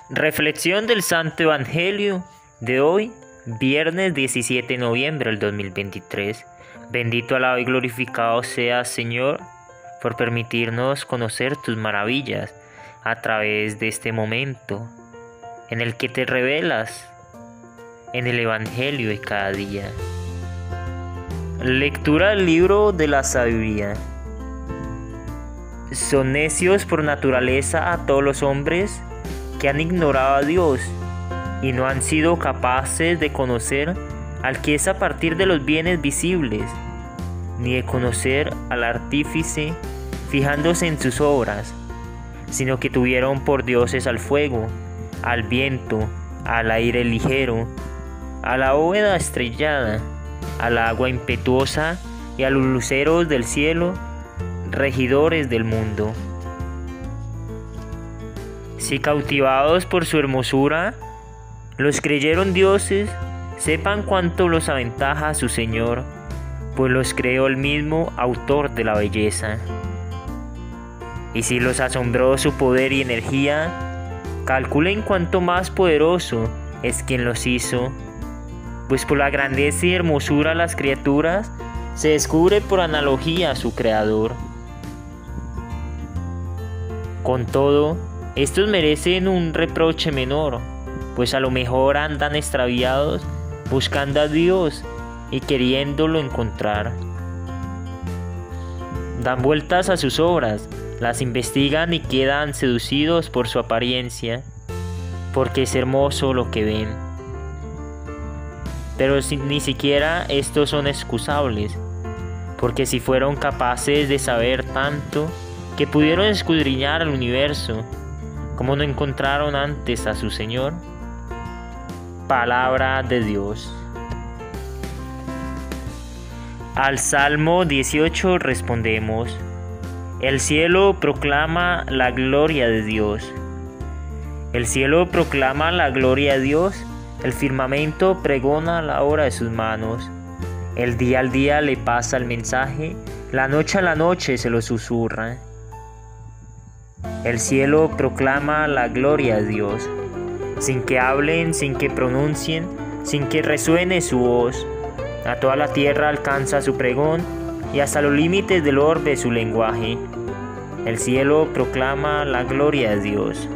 Reflexión del Santo Evangelio de hoy, viernes 17 de noviembre del 2023. Bendito, alabado y glorificado seas, Señor, por permitirnos conocer tus maravillas a través de este momento en el que te revelas en el Evangelio de cada día. Lectura del libro de la sabiduría. Son necios por naturaleza a todos los hombres que han ignorado a Dios y no han sido capaces de conocer al que es a partir de los bienes visibles, ni de conocer al artífice fijándose en sus obras, sino que tuvieron por dioses al fuego, al viento, al aire ligero, a la bóveda estrellada, al agua impetuosa y a los luceros del cielo, regidores del mundo. Si cautivados por su hermosura los creyeron dioses, sepan cuánto los aventaja su Señor, pues los creó el mismo autor de la belleza. Y si los asombró su poder y energía, calculen cuánto más poderoso es quien los hizo, pues por la grandeza y hermosura de las criaturas se descubre por analogía a su Creador. Con todo, estos merecen un reproche menor, pues a lo mejor andan extraviados buscando a Dios y queriéndolo encontrar. Dan vueltas a sus obras, las investigan y quedan seducidos por su apariencia, porque es hermoso lo que ven. Pero ni siquiera estos son excusables, porque si fueron capaces de saber tanto que pudieron escudriñar el universo, ¿cómo no encontraron antes a su Señor? Palabra de Dios. Al Salmo 18 respondemos: el cielo proclama la gloria de Dios. El cielo proclama la gloria de Dios, el firmamento pregona la obra de sus manos. El día al día le pasa el mensaje, la noche a la noche se lo susurra. El cielo proclama la gloria de Dios, sin que hablen, sin que pronuncien, sin que resuene su voz. A toda la tierra alcanza su pregón y hasta los límites del orbe su lenguaje. El cielo proclama la gloria de Dios.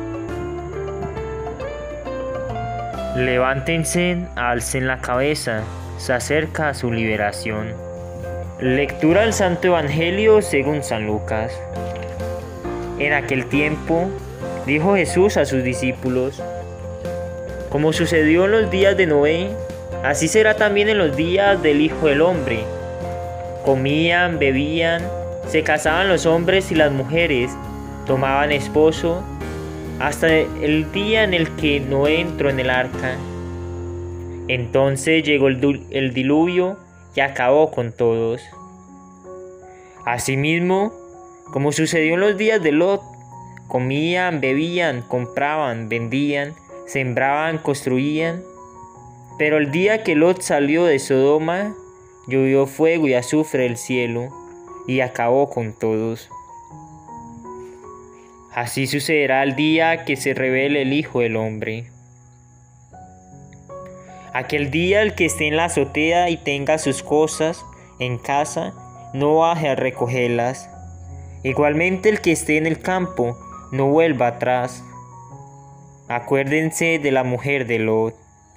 Levántense, alcen la cabeza, se acerca su liberación. Lectura del Santo Evangelio según San Lucas. En aquel tiempo, dijo Jesús a sus discípulos: como sucedió en los días de Noé, así será también en los días del Hijo del Hombre. Comían, bebían, se casaban los hombres y las mujeres, tomaban esposo, hasta el día en el que Noé entró en el arca. Entonces llegó el diluvio y acabó con todos. Asimismo, como sucedió en los días de Lot, comían, bebían, compraban, vendían, sembraban, construían. Pero el día que Lot salió de Sodoma, llovió fuego y azufre del cielo, y acabó con todos. Así sucederá el día que se revele el Hijo del Hombre. Aquel día el que esté en la azotea y tenga sus cosas en casa, no baje a recogerlas. Igualmente el que esté en el campo, no vuelva atrás. Acuérdense de la mujer de Lot.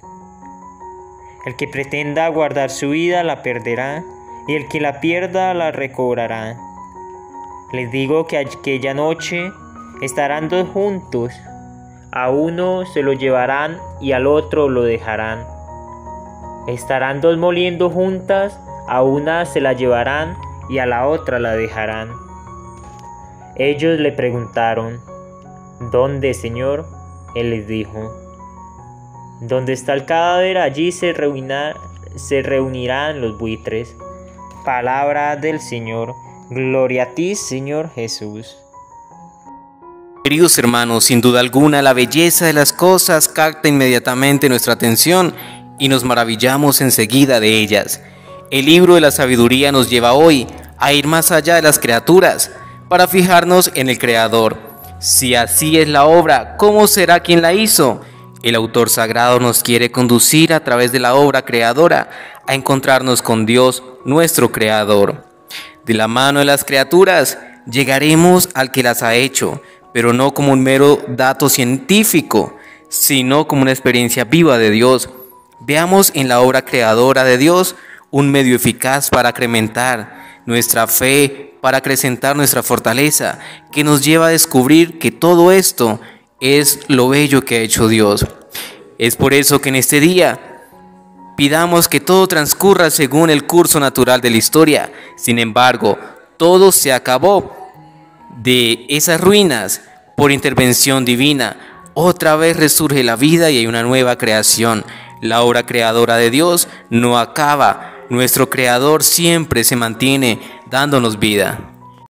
El que pretenda guardar su vida la perderá, y el que la pierda la recobrará. Les digo que aquella noche estarán dos juntos, a uno se lo llevarán y al otro lo dejarán. Estarán dos moliendo juntas, a una se la llevarán y a la otra la dejarán. Ellos le preguntaron: ¿dónde, Señor? Él les dijo: donde está el cadáver, allí se reunirán los buitres. Palabra del Señor. Gloria a ti, Señor Jesús. Queridos hermanos, sin duda alguna la belleza de las cosas capta inmediatamente nuestra atención y nos maravillamos enseguida de ellas. El libro de la sabiduría nos lleva hoy a ir más allá de las criaturas para fijarnos en el Creador. Si así es la obra, ¿cómo será quien la hizo? El autor sagrado nos quiere conducir a través de la obra creadora a encontrarnos con Dios, nuestro Creador. De la mano de las criaturas llegaremos al que las ha hecho, pero no como un mero dato científico, sino como una experiencia viva de Dios. Veamos en la obra creadora de Dios un medio eficaz para incrementar nuestra fe, para acrecentar nuestra fortaleza, que nos lleva a descubrir que todo esto es lo bello que ha hecho Dios. Es por eso que en este día pidamos que todo transcurra según el curso natural de la historia. Sin embargo, todo se acabó. De esas ruinas, por intervención divina, otra vez resurge la vida y hay una nueva creación. La obra creadora de Dios no acaba. Nuestro Creador siempre se mantiene dándonos vida.